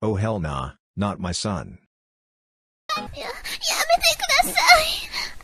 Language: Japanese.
Oh hell nah, not my son. やめてください。